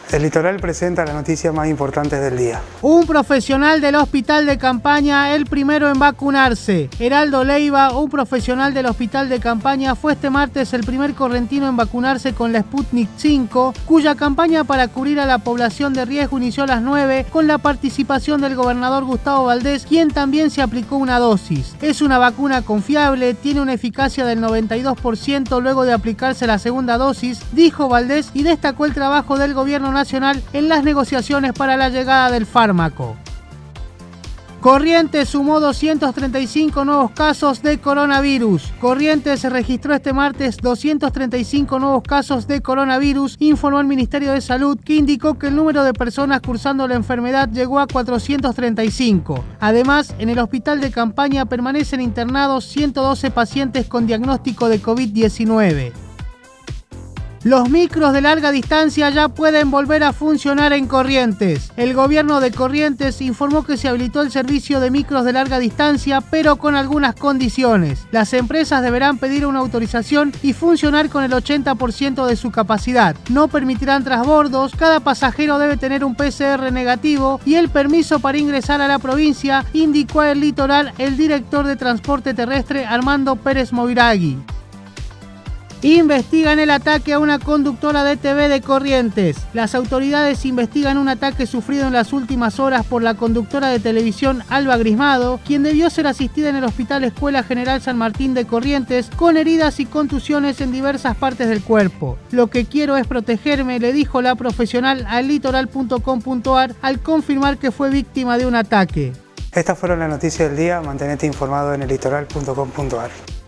El Litoral presenta las noticias más importantes del día. Un profesional del hospital de campaña, el primero en vacunarse. Heraldo Leiva, un profesional del hospital de campaña, fue este martes el primer correntino en vacunarse con la Sputnik 5, cuya campaña para cubrir a la población de riesgo inició a las 9 con la participación del gobernador Gustavo Valdés, quien también se aplicó una dosis. Es una vacuna confiable, tiene una eficacia del 92% luego de aplicarse la segunda dosis, dijo Valdés, y destacó el trabajo del gobierno nacional en las negociaciones para la llegada del fármaco. Corrientes sumó 235 nuevos casos de coronavirus. Corrientes registró este martes 235 nuevos casos de coronavirus, informó el Ministerio de Salud, que indicó que el número de personas cursando la enfermedad llegó a 435. Además, en el hospital de campaña permanecen internados 112 pacientes con diagnóstico de COVID-19. Los micros de larga distancia ya pueden volver a funcionar en Corrientes. El gobierno de Corrientes informó que se habilitó el servicio de micros de larga distancia, pero con algunas condiciones. Las empresas deberán pedir una autorización y funcionar con el 80% de su capacidad. No permitirán transbordos, cada pasajero debe tener un PCR negativo y el permiso para ingresar a la provincia, indicó a El Litoral el director de Transporte Terrestre Armando Pérez Moiragui. Investigan el ataque a una conductora de TV de Corrientes. Las autoridades investigan un ataque sufrido en las últimas horas por la conductora de televisión Alba Grismado, quien debió ser asistida en el Hospital Escuela General San Martín de Corrientes con heridas y contusiones en diversas partes del cuerpo. Lo que quiero es protegerme, le dijo la profesional a ellitoral.com.ar al confirmar que fue víctima de un ataque. Estas fueron las noticias del día. Mantenete informado en ellitoral.com.ar.